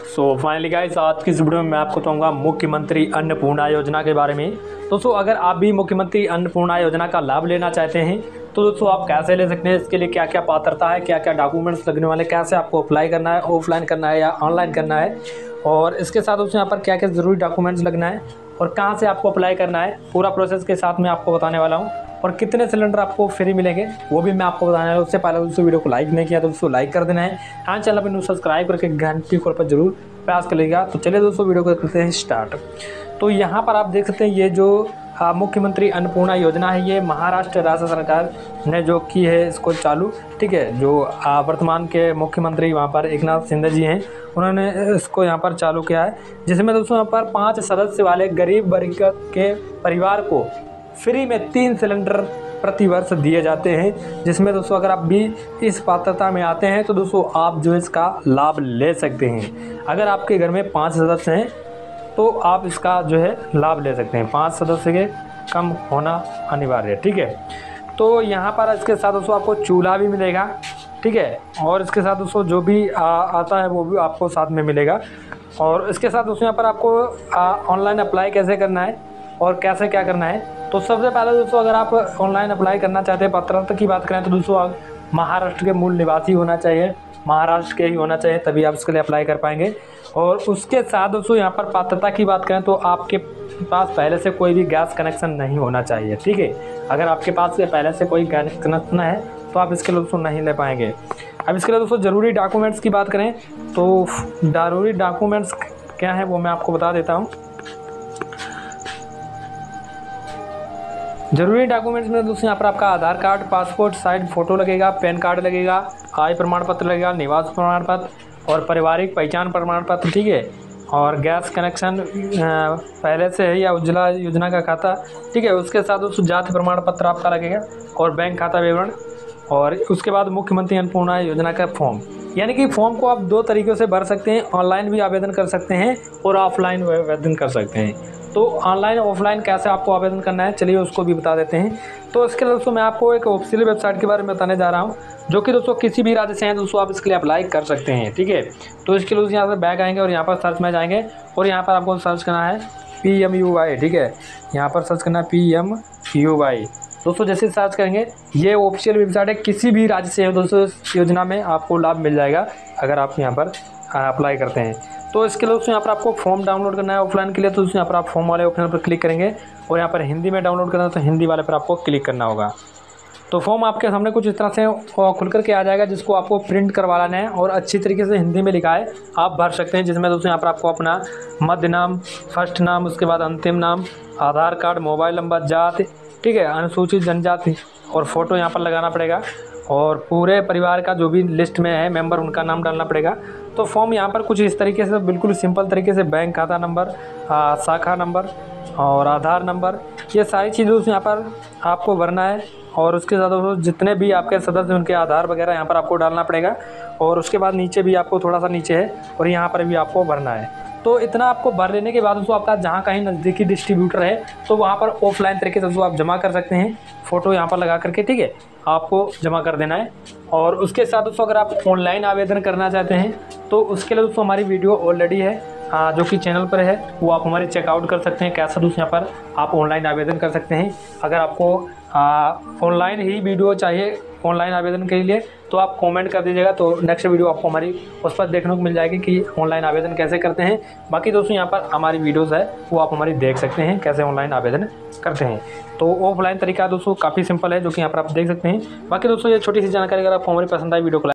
So finally guys, आज की इस वीडियो में मैं आपको बताऊंगा मुख्यमंत्री अन्नपूर्णा योजना के बारे में। दोस्तों, अगर आप भी मुख्यमंत्री अन्नपूर्णा योजना का लाभ लेना चाहते हैं तो दोस्तों आप कैसे ले सकते हैं, इसके लिए क्या क्या पात्रता है, क्या क्या डॉक्यूमेंट्स लगने वाले, कैसे आपको अप्लाई करना है, ऑफलाइन करना है या ऑनलाइन करना है, और इसके साथ दोस्तों यहाँ पर क्या क्या ज़रूरी डॉक्यूमेंट्स लगना है और कहाँ से आपको अप्लाई करना है, पूरा प्रोसेस के साथ मैं आपको बताने वाला हूँ। और कितने सिलेंडर आपको फ्री मिलेंगे वो भी मैं आपको बताने वाला हूँ। उससे पहले दोस्तों वीडियो को लाइक नहीं किया तो दोस्तों लाइक कर देना है। हाँ, चैनल पर सब्सक्राइब करके घंटी कॉल पर जरूर प्रयास करिएगा। तो चलिए दोस्तों वीडियो को करते हैं स्टार्ट। तो यहाँ पर आप देख सकते हैं ये जो मुख्यमंत्री अन्नपूर्णा योजना है, ये महाराष्ट्र राज्य सरकार ने जो की है इसको चालू, ठीक है। जो वर्तमान के मुख्यमंत्री वहाँ पर एकनाथ शिंदे जी हैं, उन्होंने इसको यहाँ पर चालू किया है, जिसमें दोस्तों यहाँ पर 5 सदस्य वाले गरीब वर्ग के परिवार को फ्री में 3 सिलेंडर प्रति वर्ष दिए जाते हैं। जिसमें दोस्तों अगर आप भी इस पात्रता में आते हैं तो दोस्तों आप जो इसका लाभ ले सकते हैं। अगर आपके घर में 5 सदस्य हैं तो आप इसका जो है लाभ ले सकते हैं। 5 सदस्य के कम होना अनिवार्य है, ठीक है। तो यहाँ पर इसके साथ दोस्तों आपको चूल्हा भी मिलेगा, ठीक है, और इसके साथ दोस्तों जो भी आता है वो भी आपको साथ में मिलेगा। और इसके साथ दोस्तों यहाँ पर आपको ऑनलाइन अप्लाई कैसे करना है और कैसे क्या करना है। तो सबसे पहले दोस्तों अगर आप ऑनलाइन अप्लाई करना चाहते हैं, पात्रता की बात करें तो दोस्तों आप महाराष्ट्र के मूल निवासी होना चाहिए, महाराष्ट्र के ही होना चाहिए, तभी आप इसके लिए अप्लाई कर पाएंगे। और उसके साथ दोस्तों यहाँ पर पात्रता की बात करें तो आपके पास पहले से कोई भी गैस कनेक्शन नहीं होना चाहिए, ठीक है। अगर आपके पास पहले से कोई गैस कनेक्शन है तो आप इसके लिए दोस्तों नहीं ले पाएंगे। अब इसके लिए दोस्तों ज़रूरी डॉक्यूमेंट्स की बात करें तो ज़रूरी डॉक्यूमेंट्स क्या है वो मैं आपको बता देता हूँ। ज़रूरी डॉक्यूमेंट्स में दोस्तों यहाँ पर आपका Aadhaar card, passport size photo लगेगा, पैन कार्ड लगेगा, आय प्रमाण पत्र लगेगा, निवास प्रमाण पत्र और पारिवारिक पहचान प्रमाण पत्र, ठीक है। और गैस कनेक्शन पहले से है या उज्ज्वला योजना का खाता, ठीक है। उसके साथ दोस्तों जाति प्रमाण पत्र आपका लगेगा और बैंक खाता विवरण। और उसके बाद मुख्यमंत्री अन्नपूर्णा योजना का फॉर्म, यानी कि फॉर्म को आप 2 तरीक़ों से भर सकते हैं, ऑनलाइन भी आवेदन कर सकते हैं और ऑफलाइन आवेदन कर सकते हैं। तो ऑनलाइन ऑफलाइन कैसे आपको आवेदन करना है चलिए उसको भी बता देते हैं। तो इसके लिए दोस्तों मैं आपको एक ऑफिशियल वेबसाइट के बारे में बताने जा रहा हूँ, जो कि दोस्तों किसी भी राज्य से हैं दोस्तों आप इसके लिए अप्लाई कर सकते हैं, ठीक है। तो इसके लिए यहाँ से बैक आएंगे और यहाँ पर सर्च में जाएंगे और यहाँ पर आपको सर्च करना है PMUY, ठीक है। यहाँ पर सर्च करना है PMUY। दोस्तों जैसे सर्च करेंगे ये ऑफिशियल वेबसाइट है, किसी भी राज्य से दोस्तों इस योजना में आपको लाभ मिल जाएगा अगर आप यहाँ पर अप्लाई करते हैं। तो इसके लिए दोस्तों यहाँ पर आपको फॉर्म डाउनलोड करना है ऑफलाइन के लिए, तो दोस्तों यहाँ पर आप फॉर्म वाले ऑप्शन पर क्लिक करेंगे और यहाँ पर हिंदी में डाउनलोड करना है तो हिंदी वाले पर आपको क्लिक करना होगा। तो फॉर्म आपके सामने कुछ इस तरह से खुल करके आ जाएगा, जिसको आपको प्रिंट करवा लेना है और अच्छी तरीके से हिंदी में लिखा है आप भर सकते हैं। जिसमें दोस्तों यहाँ पर आपको अपना मध्य नाम, फर्स्ट नाम, उसके बाद अंतिम नाम, आधार कार्ड, मोबाइल नंबर, जाति, ठीक है, अनुसूचित जनजाति और फ़ोटो यहाँ पर लगाना पड़ेगा। और पूरे परिवार का जो भी लिस्ट में है मेंबर उनका नाम डालना पड़ेगा। तो फॉर्म यहाँ पर कुछ इस तरीके से बिल्कुल सिंपल तरीके से बैंक खाता नंबर, शाखा नंबर और आधार नंबर, ये सारी चीज़ें दोस्तों यहाँ पर आपको भरना है। और उसके साथ दोस्तों जितने भी आपके सदस्य उनके आधार वगैरह यहाँ पर आपको डालना पड़ेगा। और उसके बाद नीचे भी आपको थोड़ा सा नीचे है और यहाँ पर भी आपको भरना है। तो इतना आपको भर लेने के बाद दोस्तों आपका जहाँ कहीं नज़दीकी डिस्ट्रीब्यूटर है तो वहाँ पर ऑफलाइन तरीके से दोस्तों आप जमा कर सकते हैं, फ़ोटो यहाँ पर लगा करके, ठीक है, आपको जमा कर देना है। और उसके साथ दोस्तों अगर आप ऑनलाइन आवेदन करना चाहते हैं तो उसके लिए दोस्तों हमारी वीडियो ऑलरेडी है जो कि चैनल पर है, वो आप हमारे चेकआउट कर सकते हैं कैसे दोस्तों यहाँ पर आप ऑनलाइन आवेदन कर सकते हैं। अगर आपको ऑनलाइन ही वीडियो चाहिए ऑनलाइन आवेदन के लिए तो आप कमेंट कर दीजिएगा, तो नेक्स्ट वीडियो आपको हमारी उस पर देखने को मिल जाएगी कि ऑनलाइन आवेदन कैसे करते हैं। बाकी दोस्तों यहाँ पर हमारी वीडियोज़ है वो आप हमारी देख सकते हैं कैसे ऑनलाइन आवेदन करते हैं। तो ऑफलाइन तरीका दोस्तों काफ़ी सिंपल है, जो कि यहाँ पर आप देख सकते हैं। बाकी दोस्तों ये छोटी सी जानकारी अगर आपको हमारी पसंद आई वीडियो को